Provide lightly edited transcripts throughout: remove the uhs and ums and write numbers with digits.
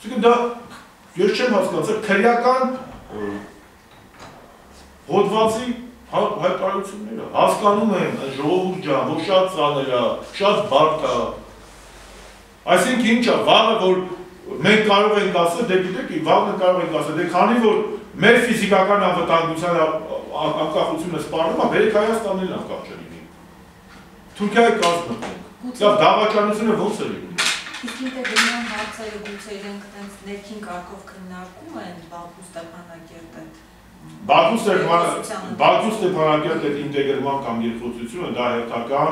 Դա ես չեմ հասկացել քրեական հոդվածի հայտարարությունները հասկանում եմ ժողովուրդ ջան, որ շատ ծանր է, շատ բարդ է։ Այսինքն ինչ է, վաղը որ մենք կարող ենք ասել, դե գիտեք, վաղը կարող ենք ասել, դե քանի որ մեր ֆիզիկական անվտանգության անկախությունը սպառնում է, բերեք Հայաստանն էլ անկախ չլինի։ Թուրքիայի կազմենք։ Դա դավաճանությունը ո՞նց է լինում։ Իսկ ինտեգրման հարցերը գուցե իրենք տենց ներքին կարգով քննարկում են Բաքու Ստեփանակերտ այդ ինտեգրման կամ երկխոսությունը դա հերթական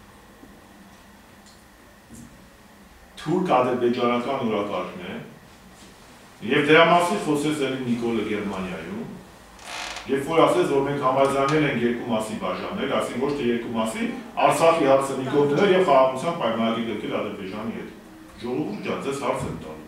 թուրք-ադրբեջանական օրակարգն է եւ դրա մասին խոսեց էլի Նիկոլը Գերմանիայում երբ որ ասեց որ մենք համաձայնել ենք երկու մասի բաժանել, ասին ոչ թե երկու մասի Արցախի հարցը Նիկոլներ եւ խաղաղության պայմանագրի գրքել Ադրբեջանի հետ։ Ժողովուրդ ջան, ձեզ հարց եմ տալու։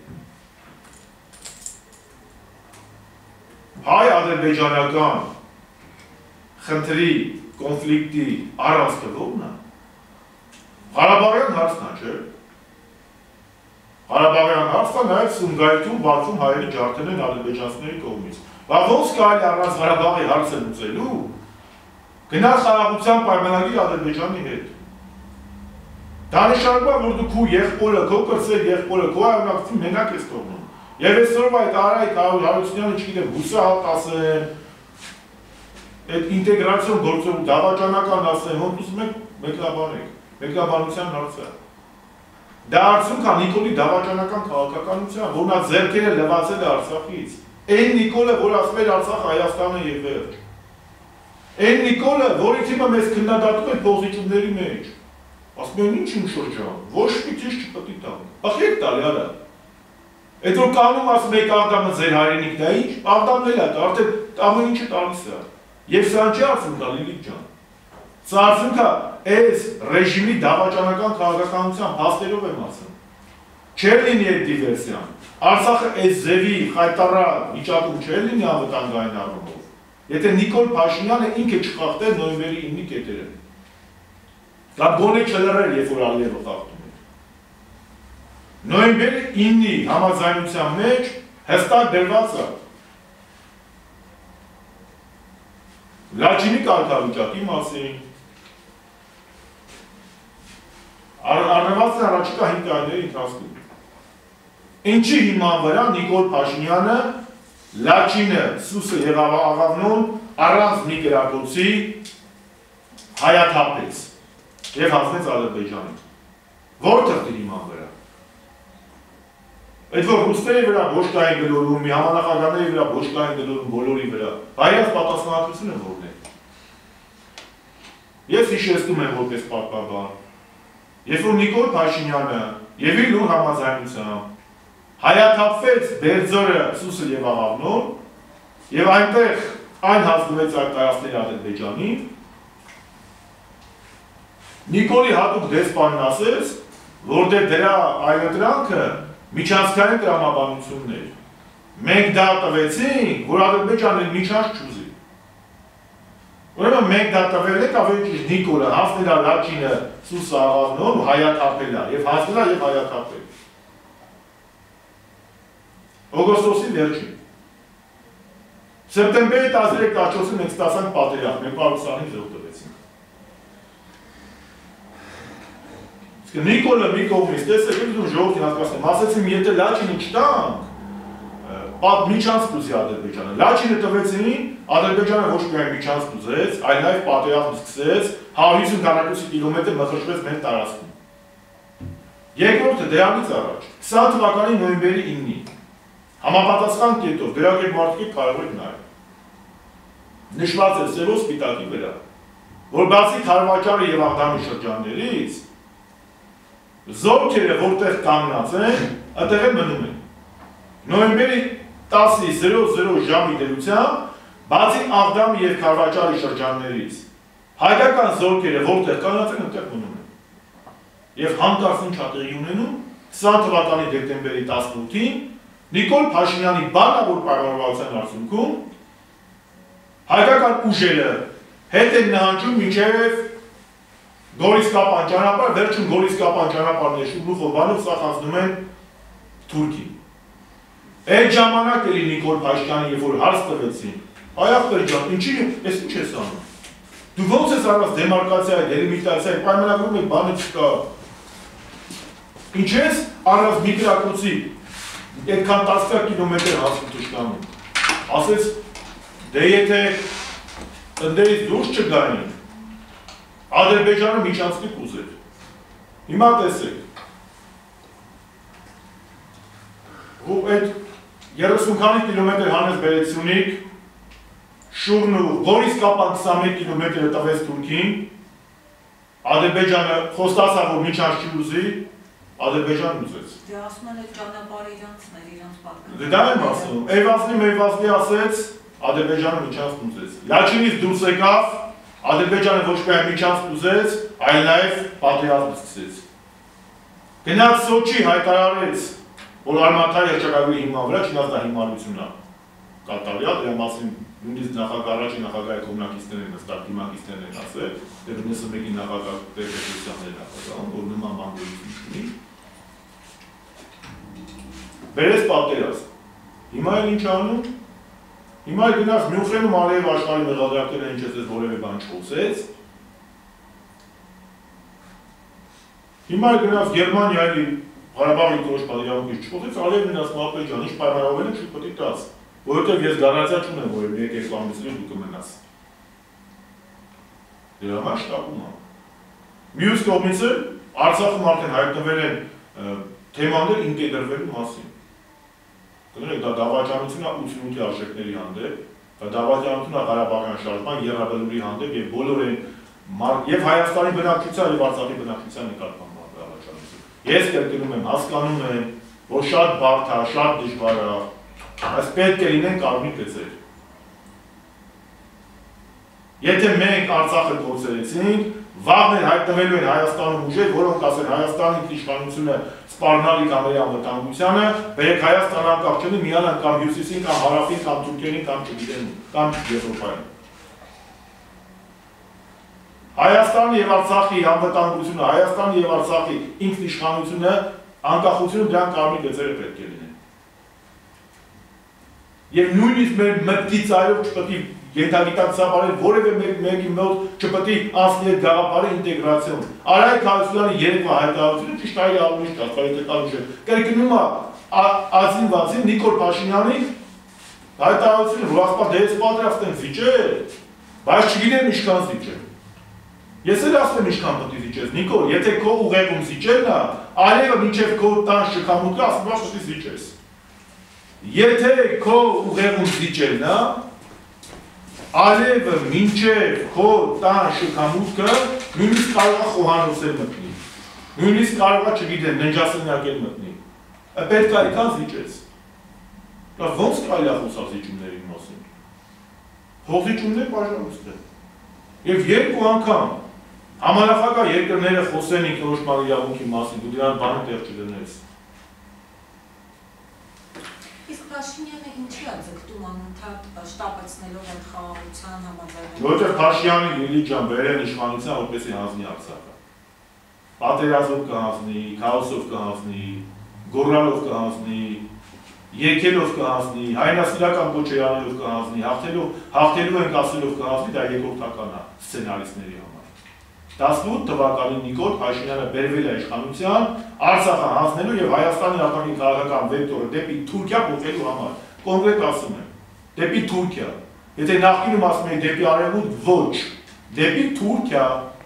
Հայ-ադրբեջանական խնդրի, կոնֆլիկտի առանցքը ո՞րն է։ Ղարաբաղյան հարցն է, չէ՞։ Ղարաբաղյան հարցը նաև Սումգայիթում, Բաքվում հայերի ջարդել են ադրբեջանցիների կողմից։ Բայց ոնց կարելի առանց Ղարաբաղի հարցը լուծելու գնալ խաղաղության պայմանագրի Ադրբեջանի հետ։ Դա նշանակում է, որ դու քո եղբորը, քո կրսեր եղբորը, քո հայրենակցին մենակ ես թողնում։ Եվ այսօր այդ Արայք Հարությունյանը չգիտեմ, հուսահատ ասեն, այդ ինտեգրացիոն գործող դավաճանական ասեն, ոնց ուզում եք մեկնաբանեք, մեկնաբանության հարցը։ Դա արդյունք է Նիկոլի դավաճանական քաղաքականության, որ նա ձեռքերը լվացել է Արցախից։ Այն Նիկոլը, որ ասում էր Արցախ Հայաստանը եւ վերջ։ Այն Նիկոլը, որի թիմը մեզ քննադատում է փոխիչումների մեջ։ Ասում են ինչ շրջան, ոչ պիտի չպետք տան։ Ախ եք տալի արա։ Այդ որ կանում ասում եք Աղդամը ձեր հայրենիքն է, ինչ, Աղդամն էլ է, արդեն ամեն ինչը տալիս է։ Եվ սա չի արդյունք է Լիլիթ ջան։ Սա արդյունք է այս ռեժիմի դավաճանական քաղաքականության փաստերով եմ ասում։ Չէր լինի այդ դիվերսիան։ Արցախը այս ձևի խայտարակ վիճակում չէր լինի անվտանգային առումով։ Եթե Նիկոլ Փաշինյանը ինքը չխախտեր նոյեմբերի 9-ի կետերը։ Դա գոնե չլռեր, երբ որ Ալիևը խախտում էր։ Նոյեմբերի 9-ի համաձայնության մեջ հստակ դրված է Լաչինի կարգավիճակի մասին, առնվազն առաջիկա 5 տարիների ընթացքում։ Ինչի հիման վրա Նիկոլ Փաշինյանը Լաչինը, Սուսը եւ Աղավնոն առանց մի կրակոցի հայաթափեց եւ հասնեց Ադրբեջանին։ Որտեղ հիման վրա։ Այդ որ ռուսների վրա ոչ կային գլորում, մի համանախագահների վրա ոչ կային գլորում, բոլորի վրա, հայաց պատասխանատվությունը որն է։ Ես հիշեցնում եմ որպես պատմաբան, երբ որ Նիկոլ Փաշինյանը եւ իր լուր համաձայնությամբ հայաթափվեց Բերձորը, Սուսը եւ Աղավնոն եւ այնտեղ այն հասնվեց այդ տարածքների Ադրբեջանին, Նիկոլի հատուկ դեսպանն ասեց, որ դրա այլընտրանքը միջանցքային տրամաբանություններ։ Մենք դա տվեցինք, որ Ադրբեջանը միջանց չուզի։ Ուրեմն մենք դա տվել ենք ավելի ճիշտ Նիկոլը հասնել է Լաչինը, Սուսը, Աղավնոն ու հայաթափել է եւ հասնել է եւ հայաթափել։ Օգոստոսի վերջին։ Սեպտեմբերի 13-14-ին մենք ստացանք պատերազմ, մենք Պարուսյանին զոհ տվեցինք։ Նիկոլը մի կողմից, տեսեք, ես ու ժողովրդին հասկացնեմ, ասեցին, եթե Լաչինը չտանք, միջանց կուզի Ադրբեջանը։ Լաչինը տվեցին, Ադրբեջանը ոչ միայն միջանց կուզեց, այլ նաև պատերազմ սկսեց, 150 քառակուսի կիլոմետր մխրճվեց մեր տարածքում։ Երկրորդը դրանից առաջ, 20 թվականի նոյեմբերի 9-ի, համապատասխան կետով, վերակետ մարդիկ կարող եք նայել։ Նշված էր սևով սպիտակի վրա, որ բացի Խարվաճարի եւ Աղդամի շրջաններից, զորքերը որտեղ կանգնած են, այդտեղ են մնում են։ Նոյեմբերի 10:00 ժամի դերությամբ, բացի Աղդամի եւ Խարվաճարի շրջաններից, հայկական զորքերը որտեղ կանգնած են, այդտեղ մնում են։ Եվ հանկարծ ինչ տեղի ունենում 20 թվականի դեկտեմբերի 18-ին Նիկոլ Փաշինյանի բանավոր պայմանավորվածության արդյունքում հայկական ուժերը հետ են նահանջում մինչև Գորիսկապան ճանապարհ, վերջում Գորիսկապան ճանապարհն է Շուբլուխով բանով սա հասնում են Թուրքի։ Այդ ժամանակ էլի Նիկոլ Փաշինյանը երբ որ հարց տվեցին, այախտեր ջան, ինչի էս ինչ ես անում։ Դու ո՞նց ես արած դեմարկացիա, դելիմիտացիա, պայմանագրում եք բանը չկա։ Ինչ ես արած Միգրակոցի այդքան 10 կիլոմետր հասնում թշնամուն։ Ասեց դե եթե տնտերից դուրս չգային, Ադրբեջանը միջանցքի կուզեր։ Հիմա տեսեք։ Ու այդ 30 քանի կիլոմետր հանեց Բերեցյունիկ, Շուրն ու Գորիս կապան 21 կիլոմետր տվեց Թուրքին, Ադրբեջանը խոստացավ, որ միջանց չի ուզի, Ադրբեջանն ուզեց։ Դե ասում են այդ ճանապարհը իրանցն էր, իրանց պատկերը։ Դե դա եմ ասում, Էյվազլի ասեց, Ադրբեջանը միջանց ուզեց։ Լաչինից դուրս եկավ, Ադրբեջանը ոչ միայն միջանց ուզեց, այլ նաև պատերազմ սկսեց։ Գնաց Սոչի հայտարարեց, որ Արմաթայի հռչակագրի հիման վրա չնայած դա հիմարություն է կատարյալ, դրա մասին նույնիսկ նախագահի կողմնակիցներն են նստած, դիմակիցներն են ասել, դեռ 91-ի նախագահ Տեր-Պետրոսյանն էր ասում, որ նման բան գոյություն չունի։ Բերեց պատերազմ։ Հիմա էլ ինչ անում։ Հիմա էլ գնաց Մյունխենում Արիև աշխարհի մեղադրակները ինչ էս որևէ բան չխոսեց։ Հիմա էլ գնաց Գերմանիայի Ղարաբաղի կորոշ պատերազմից չխոսեց, Արիևն գնաց Մապե ջան, ինչ պայմանավորվել են չի պետք է տաս։ Որովհետև ես գարանտիա չունեմ, որ 1-2 ամիսից դու կմնաս։ Դրա համար շտապում եմ։ Մյուս կողմից էլ Արցախում արդեն հայտնվել են թեմաներ ինտեգրվելու մասին։ Կներեք, դա դավաճանություն է 88-ի արժեքների հանդեպ, դա դավաճանություն է Ղարաբաղյան շարժման, Եղաբելուրի հանդեպ եւ բոլոր այն եւ Հայաստանի բնակչության եւ Արցախի բնակչության նկատմամբ դավաճանություն։ Ես կրկնում եմ, հասկանում եմ, որ շատ բարդ է, շատ դժվար է, այս պետք է լինեն կարմիր գծեր։ Եթե մենք Արցախը կորցրեցինք, վաղն հայտնվելու են Հայաստանում ուժեր, որոնք ասեն Հայաստանի իշխանությունը սպառնալի կամերի անվտանգությանը, բերեք Հայաստան անկախ չլինի, միանան կամ Հյուսիսին, կամ Հարավին, կամ Թուրքիային, կամ չգիտեմ, կամ Եվրոպային։ Հայաստանի եւ Արցախի անվտանգությունը, Հայաստանի եւ Արցախի ինքնիշխանությունը, անկախությունը դրանք կարմիր գծերը պետք է լինեն։ Եվ նույնիսկ մեր մտքի ծայրով չպետք է ենթագիտակցաբարել որևէ մեկի մոտ չպետք է անցնի այդ գաղափարի ինտեգրացիոն։ Արայք Հարությունյանի երեկվա հայտարարությունը ճիշտ այլ առումից կասկարետական ուժ է։ Կրկնում է Ազին Նիկոլ Փաշինյանի հայտարարությունը, որ ասպա դե ես պատրաստ եմ զիջել, բայց չգիտեմ ինչքան զիջել։ Ես էլ ասում եմ ինչքան պետք է զիջես, Նիկոլ, եթե քո ուղեղում զիջելն է, արևը մինչև քո տան շքամուտքը ասում է պետք է զիջես։ Եթե քո ուղեղում զիջելն է, արևը մինչև քո տան շքամուտքը նույնիսկ կարող է խոհանոցել մտնի, նույնիսկ կարող է չգիտեմ ննջասենյակել մտնի, պետք է այդքան զիջես։ Ոնց կարելի է խոսալ զիջումների մասին։ Փոխզիջումներ բաժանումներ։ Եվ երկու անգամ համանախագահ երկրները խոսեն ինքնորոշման իրավունքի մասին, դու դրան բանը տեղ չդնես։ Իսկ Փաշինյանը ինչի է ձգտում անընդհատ շտապեցնելով այդ խաղաղության համաձայնագրը։ Որտեղ Փաշինյանը Լիլիթ ջան բերեն իշխանության, որպեսզի հանձնի Արցախը։ Պատերազմով կհանձնի, քաոսով կհանձնի, գոռալով կհանձնի, եկելով կհանձնի, հայնասիրական կոչերաներով կհանձնի, հաղթելու ենք ասելով կհանձնի, դա երկրորդական է սցենարիստների համար։ 18 թվականին Նիկոլ Փաշինյանը բերվել է իշխանության, Արցախը հանձնելու եւ Հայաստանի արտաքին քաղաքական վեկտորը դեպի Թուրքիա փոխելու համար։ Կոնկրետ ասում եմ, դեպի Թուրքիա։ Եթե նախկինում ասում էի դեպի արևմուտք, ոչ, դեպի Թուրքիա։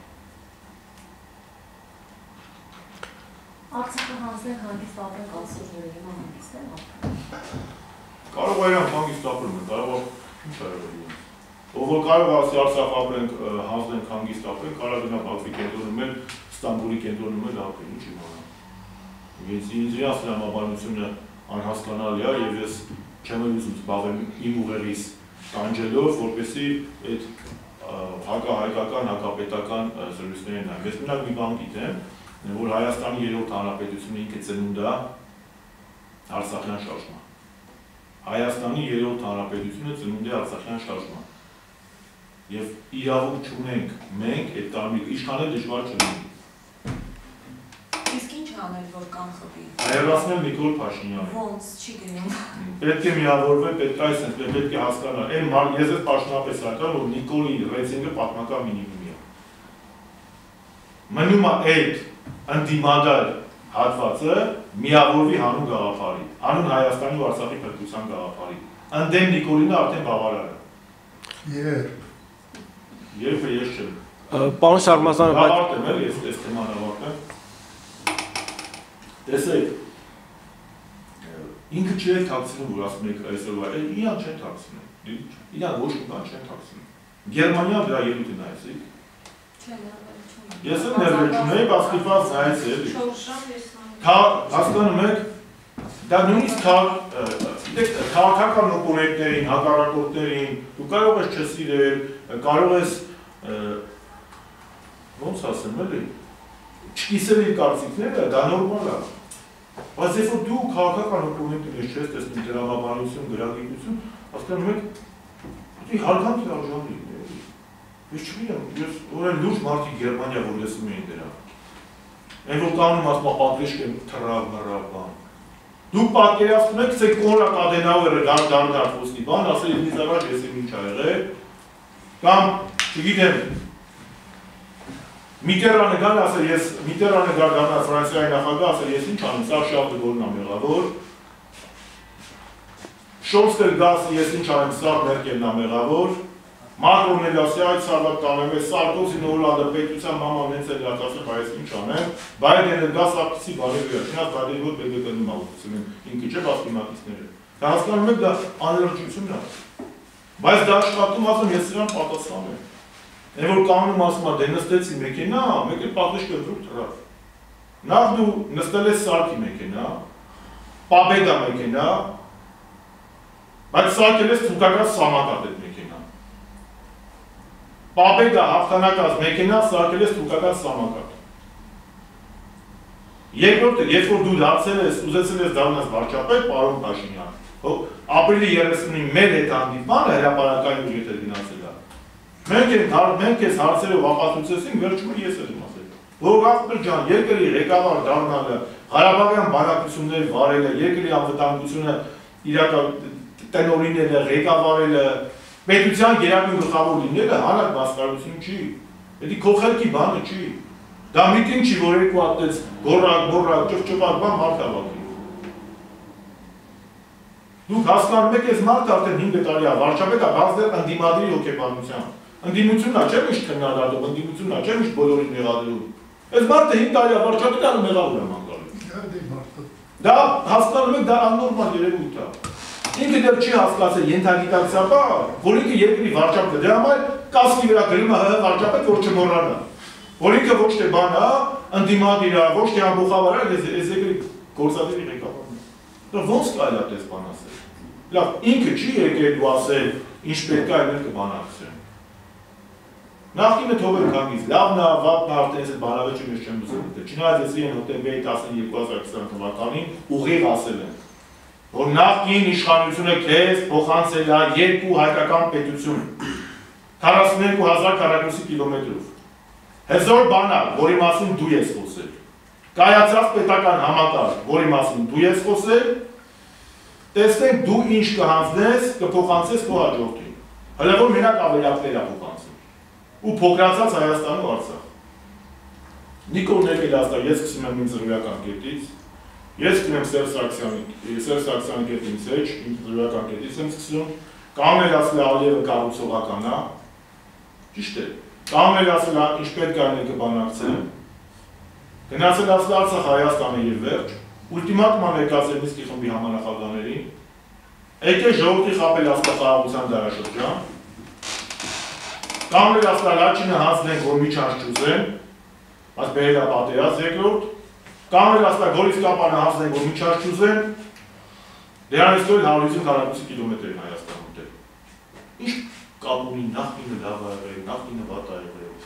Արցախը հանձնել հանգիստ ապրենք ասուրները հիմա հանգիստ են ապրում։ Կարող է իրանք հանգիստ ապրում են, կարող է ինչ արևել։ Ով որ կարող ասի Արցախ ապրենք, հանձնենք հանգիստ ապրենք, կարող գնա Բաքվի կենտրոնում էլ, Ստամբուլի կենտրոնում էլ ապրեն, ինչ իմանամ։ Ինձ իրաց դրամաբանությունը անհասկանալի է եւ ես չեմ ուզում զբաղվել իմ ուղերից տանջելով, որպեսզի այդ հակահայկական, հակապետական զրույցներին նայեմ։ Ես մենակ մի բան գիտեմ, որ Հայաստանի 3-րդ հանրապետությունը ինքը ծնունդ է Արցախյան շարժման։ Հայաստանի 3-րդ հանրապետությունը ծնունդ է Արցախյան շարժման։ Եվ իրավունք չունենք մենք այդ կարմիր իշխանել դժվար չլինի։ Իսկ ինչ անել, որ կանխվի։ Հայերացնել Նիկոլ Փաշինյանը։ Ոնց չի գնում։ Պետք է միավորվել, պետք է այսպես, պետք է հասկանալ։ Այն ես ես պաշտոնապես հայտարարում, որ Նիկոլի ռեյտինգը պատմական մինիմումի է։ Մնում է այդ ընդդիմադար հատվածը միավորվի հանուն գաղափարի, հանուն Հայաստանի ու Արցախի փրկության գաղափարի։ Ընդդեմ Նիկոլինը արդեն բավարար է։ Երբ ես չեմ։ Պարոն Սարմազանը, Ավարտեմ էլ ես այս թեման ավարտեմ։ Տեսեք, ինքը չի է թաքցնում, որ ասում եք այսօր, իրան չեն թաքցնում, իրան ոչ մի բան չեն թաքցնում։ Գերմանիան դրա ելույթը նայեցիք։ Ես էլ ներվել չունեի, բայց ստիպված նայեցի էլի։ 4 ժամ ես նայում։ Հասկանում եք, դա նույնիսկ քաղաքական օպոնենտներին, հակառակորդներին, դու կարող ես չսիրել, կարող ես ոնց ասեմ էլի, չկիսել իր կարծիքները, դա նորմալ է։ Բայց երբ որ դու քաղաքական օպոնենտին ես չես տեսնում դրամաբանություն, գրագիտություն, հասկանում եք, դու հարգանքի արժանի էլի։ Ես չգիտեմ, ես օրեն լուրջ մարդիկ Գերմանիա որ լսում էին դրա։ Այն որ կանում ասում է պատվեշք եմ թռավ բան։ Դուք պատկերացնում եք, ցեք Կոնրադ Ադենաուերը դարձ խոսքի բան, ասել ինձ առաջ ես ինչ ա եղել, կամ չգիտեմ Միտերանը գան ասել ես Միտերանը գա դառնա Ֆրանսիայի նախագահ ասել ես ինչ անեմ, սա շահը որն է մեղավոր։ Շոլցը գասը ես ինչ անեմ, սա Մերկելն է մեղավոր։ Մակրոնն էլ ասի այդ սարվատ կանեմ, ես Սարկոզին Հոլանդը պետության մաման հենց էլ ասել, բայց ինչ անեմ, Բայդենը գա Սարկսի բարի վրա, չնայած Բայդենը որ ԲԲԿ-ն մաղթում ինքը չէ բասկիմատիստները։ Դա հասկանում եք դա անհրաժեշտություն է։ Բայց դա աշխատում ասում ես սրան պատասխանում եմ։ Այն որ կանոնում ասում է դե նստեցի մեքենա, մեկ էլ պատվեշքը դուք թռավ։ Նախ դու նստել ես Սարքի մեքենա, Պաբեդա մեքենա, բայց սարքել ես թուրքական սամակատ այդ մեքենա։ Պաբեդա հաղթանակած մեքենա, սարքել ես թուրքական սամակատ։ Երկրորդը, երբ որ դու դարձել ես, ուզեցել ես դառնալ վարչապետ, պարոն Փաշինյան, ապրիլի 30-ին մեր հետ հանդիպանը հրապարակային ուժ եթե գնացել է։ Մենք ես հարցերով ապացուցեցինք, վերջում ես եմ ասել, որ ախպեր ջան, երկրի ղեկավար դառնալը, Ղարաբաղյան բանակցություններ վարելը, երկրի անվտանգությունը տնօրինելը, ղեկավարելը, պետության գերագույն գլխավոր լինելը հանրակ մասնարարություն չի։ Դա քո խելքի բանը չի։ Դա միտինգ չի, որ երկու հատ գորրակ, ճղճղակ բան մարդ հավաքի։ Դուք հասկանում եք, այս մարդը արդեն 5 տարի է վարչապետ է, բայց դեռ ընդդիմադիր հոգեբանությամբ։ Ընդդիմությունն է, չէ՞ միշտ քննադատում, ընդդիմությունն է, չէ՞ միշտ բոլորին մեղադրում։ Այս մարդը 5 տարի է վարչապետ է, մեղավոր է մանգալու։ Դա հասկանում եք, դա աննորմալ երևույթ է։ Ինքը դեռ չի հասկացել ենթագիտակցաբար, որ ինքը երկրի վարչապետ է, դրա համար կասկի վրա գրում է ՀՀ վարչապետ, որ չմոռանա։ Որ ինքը ոչ թե բան է, ընդդիմադիր է, ոչ թե ամբողջավար է, այս երկրի գործադիրի ղեկավարն է։ Դա ոնց կարելի է այդպես բան ասել։ Լավ, ինքը չի եկել ու ասել, ինչ պետք է այլ կբանակցեն։ Նախկինը թողել քանգից, լավն է, վատն է, արդեն այս բանավեճը ես չեմ ուզում դե։ Չնայած ես իրեն հոկտեմբերի 10-ին 2020 թվականին ուղիղ ասել եմ, որ նախկին իշխանությունը քեզ փոխանցել է 2 հայկական պետություն 42,000 քառակուսի կիլոմետրով։ Հզոր բան է, որի մասին դու ես խոսել։ Կայացած պետական համակարգ, որի մասին դու ես խոսել, տեսնենք դու ինչ կհանձնես, կփոխանցես քո հաջորդին։ Հələ որ մենակ ավելակներ է փոխանցում։ Ու փոքրացած Հայաստան ու Արցախ։ Նիկոլն եկել ասա, ես սկսում եմ իմ զրոյական կետից, ես սկսում եմ Սերժ Սարգսյանի կետից մեջ, իմ զրոյական կետից եմ սկսում, կամ էլ ասել Ալիևը կառուցողական է, ճիշտ է, կամ էլ ասել ինչ պետք է անել կբանակցեն, գնացել ասել Արցախ Հայաստանը եւ վերջ, ուլտիմատում ներկայացել Միսկի խմբի համանախագահներին, եկել ժողովրդի խաբել աստղախաղաղության դարաշրջան, կամ էլ ասել Լաչինը հանձնենք, որ միջանց չուզեն, բայց բերել է պատերազմ երկրորդ, կամ էլ ասել Գորիս Կապանը հանձնենք, որ միջանց չուզեն, դրանից հետո 150 քառակուսի կիլոմետր են Հայաստանում ուտել։ Ինչ կապ ունի նախկինը լավ ա եղել, նախկինը վատ ա եղել։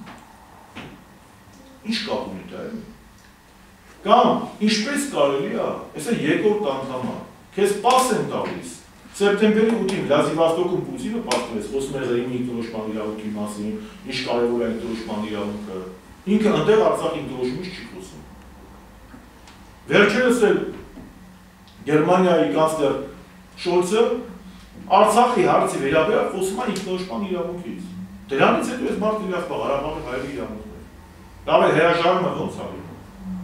Ինչ կապ ունի դա է։ Կամ ինչպես կարելի է, այսա երկրորդ անդամը, քեզ պաս են տալիս։ Սեպտեմբերի 8-ին Վլադիվոստոկում Պուտինը պատմեց, խոսում է Ղրիմի ինքնորոշման իրավունքի մասին, ինչ կարևոր է ինքնորոշման իրավունքը։ Ինքը այնտեղ Արցախի ինքնորոշումից չի խոսում։ Վերջերս էլ Գերմանիայի կանցլեր Շոլցը Արցախի հարցի վերաբերյալ խոսում է ինքնորոշման իրավունքից։ Դրանից հետո այս մարդը իրաց Ղարաբաղի հայերի իրավունքներ։ Լավ է հրաժարումը ոնց ա լինում։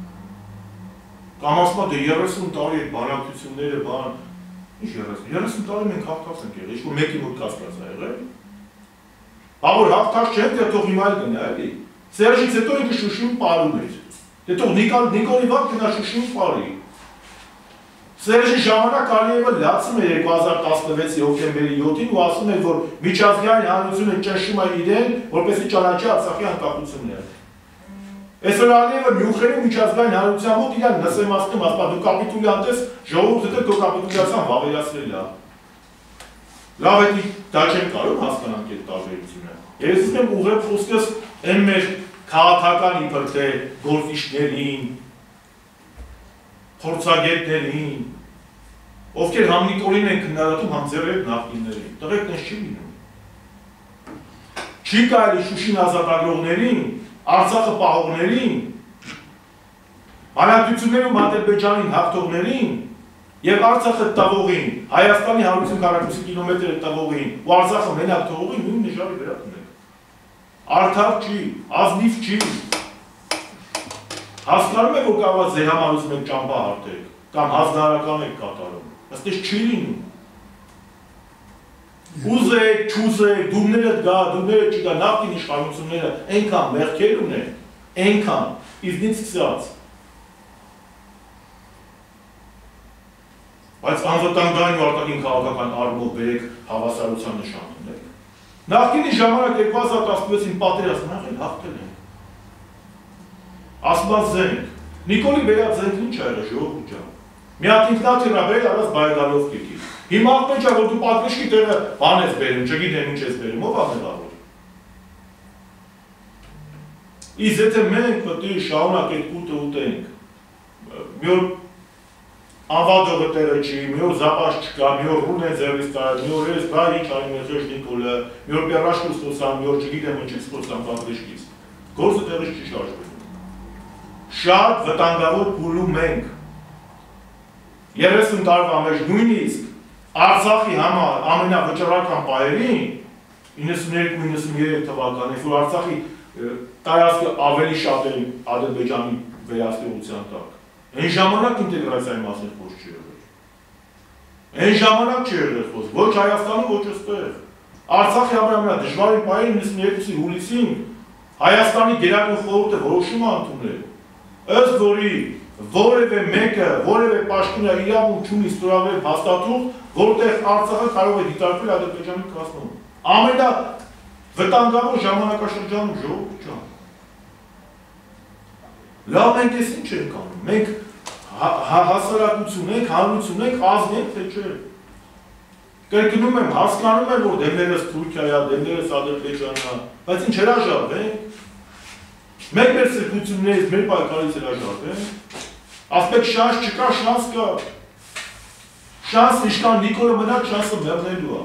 Կամ ասում է 30 տարի այդ բանակցությունները բան, ինչ 30 տարի մենք հաղթած ենք եղել, ինչ-որ մեկի մոտ կասկած ա եղել։ Բա որ հաղթած չենք, դե թող հիմա էլ գնա, էլի։ Սերժից հետո ինքը Շուշիում պարում էր։ Դե թող Նիկոլի վաղ գնա Շուշիում պարի։ Սերժի ժամանակ Ալիևը լացում է 2016-ի հոկտեմբերի 7-ին ու ասում է, որ միջազգային հանրությունը ճնշում է իրեն, որպեսզի ճանաչի Արցախի անկախությունները։ Այսօր Ալիևը Մյունխենի միջազգային հանրության մոտ իրան նսեմացնում, ասում է դու կապիտուլյանտ ես, ժողովուրդը քո կապիտուլյացիան վավերացրել է։ Լավ է, դա չեն կարող հասկանանք այդ տարբերությունը։ Ես ուզում եմ ուղղել խոսքս այն մեր քաղաքական իբր թե գործիչներին, փորձագետներին, ովքեր համ Նիկոլին են քննադատում, համ ձեր հետ նախկիններին, տղեկ տես չի լինում։ Չի կարելի Շուշին ազատագրողներին, Արցախը պահողներին, բանակցություններում Ադրբեջանին հաղթողներին եւ Արցախը տվողին, Հայաստանի 140 կիլոմետր տվողին ու Արցախը մենակ տվողին նույն նժարի վրա դնել։ Արդար չի, ազնիվ չի։ Հասկանում եք, որ կարող է զեհամանություն եք ճամփա հարթեք, կամ հանձնարարական եք կատարում, այստեղ չի լինում։ Ուզեք, չուզեք, դումներդ գա, դումները չգա, նախկին իշխանությունները այնքան մեղքեր ունեն, այնքան, իզնից սկսած։ Բայց անվտանգային ու արտաքին քաղաքական առումով բերեք հավասարության նշան ունեք։ Նախկինի ժամանակ 2016-ին պատերազմն աղել հաղթել են։ Ասված զենք, Նիկոլի բերած զենքն ինչ ա եղել ժողովուրդ ջան։ Մի հատ ինքնաթիռ ա բերել առանց բայգալով կեկի։ Հիմա աղբեջ ա, որ դու պատվիշկի տեղը բան ես բերում, չգիտեմ ինչ ես բերում, ով ա մեղավոր։ Իսկ եթե մենք պետք է շարունակ այդ կուտը ուտենք, մի օր անվադողը տեղը չի, մի օր զապաշ չկա, մի օր ռուն է ձեռից տարել, մի օր ես բա ինչ անի մեխեշ Նիկոլը, մի օր պերաշկուս խոսամ, մի օր չգիտեմ ինչից խոսամ պատվիշկից։ Գործը տեղից չի շարժվում։ Շատ վտանգավոր փուլում ենք։ 30 տարվա մեջ նույնիսկ Արցախի համար ամենավճռական պահերին 92-93 թվականին, որ Արցախի տարածքը ավելի շատ էր Ադրբեջանի վերահսկողության տակ։ Այն ժամանակ ինտեգրացիայի մասին խոսք չի եղել։ Այն ժամանակ չի եղել խոսք, ոչ Հայաստանում, ոչ այստեղ։ Արցախի ամենադժվարին պահին 92-ի հուլիսին Հայաստանի Գերագույն խորհուրդը որոշում է ընդունել, ըստ որի որևէ մեկը, որևէ պաշտոնյա իրավունք չունի ստորագրել հաստատող, որտեղ Արցախը կարող է դիտարկվել Ադրբեջանի կազմում։ Ամենավտանգավոր ժամանակաշրջանում ժողովուրդ ջան։ Լավ մենք ես ինչ ենք անում, մենք հասարակություն ենք, հանրություն ենք, ազգ ենք, թե չէ։ Կրկնում եմ, հասկանում եմ, որ դեմներս Թուրքիա, դեմներս Ադրբեջանն է, բայց ինչ հրաժարվենք, մենք մեր սրբություններից, մեր պայքարից հրաժարվենք, ասպեք շանս չկա, շանս կա։ Շանս ինչքան Նիկոլը մնաք, շանսը մեռնելու է։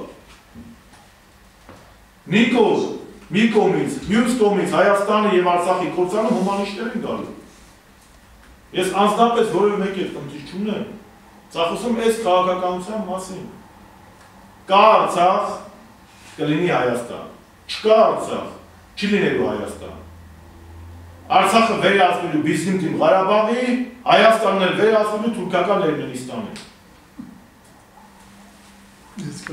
Նիկոլ, մի կողմից, մյուս կողմից Հայաստանը եւ Արցախի կործանում հումանիստներ են գալու։ Ես անձնապես որևէ մեկի հետ խնդիր չունեմ, ծախսում այս քաղաքականության մասին։ Կա Արցախ, կլինի Հայաստան։ Չկա Արցախ, չի լինելու Հայաստան։ Արցախը վերահսկվելու Բիզնտին Ղարաբաղի, Հայաստանն էլ վերահսկվելու թուրքական Էրմենիստանի։